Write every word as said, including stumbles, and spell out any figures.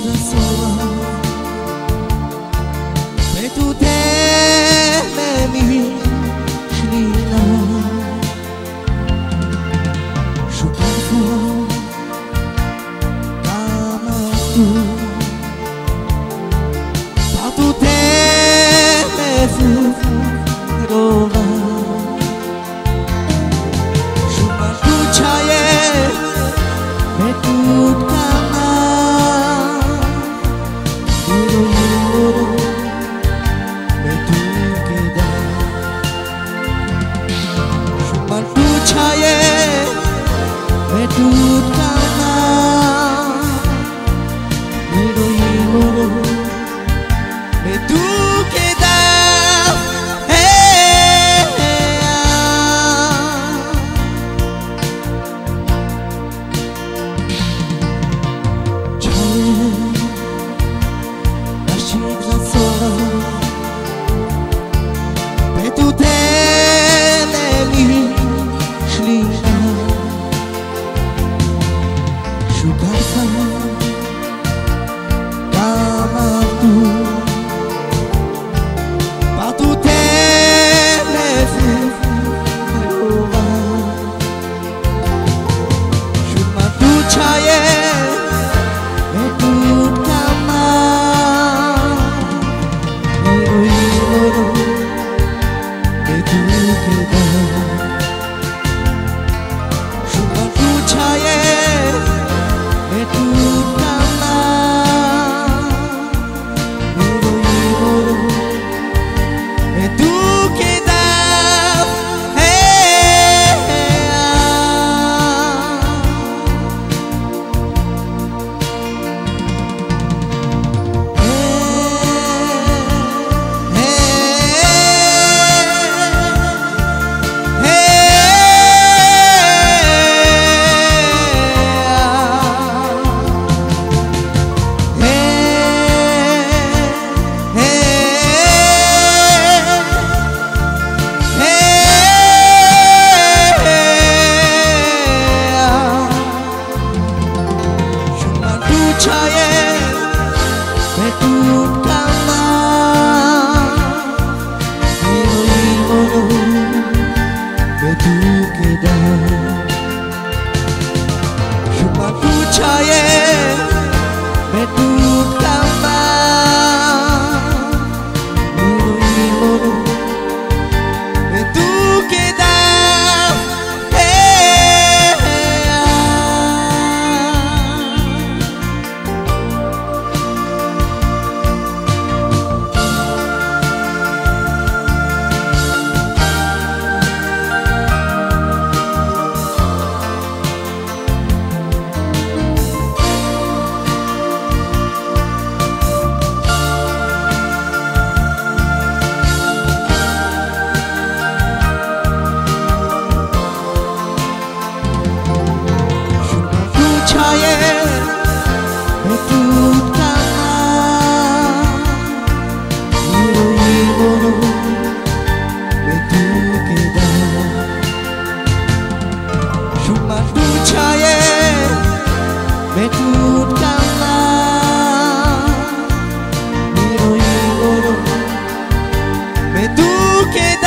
da sola pe tu te mi șlina șupafu kama tu pa tu te me fu rova șupafu chaye me tu kama chaye me tu kama miro yoro me tu queda hey chaye la chita sola me tu te mi șlina șugarța kama tu pa tu te me fu rova șuma tu chaye me tu kama miro yoro me tu queda chaye me tu kama miro yoro me tu queda hey chaye me tu kama miro yoro me tu queda shuma tu chaye me tu kama miro yoro me tu queda chaye me tu kama miro yoro me tu queda shuma tu chaye me tu kama miro yoro me tu queda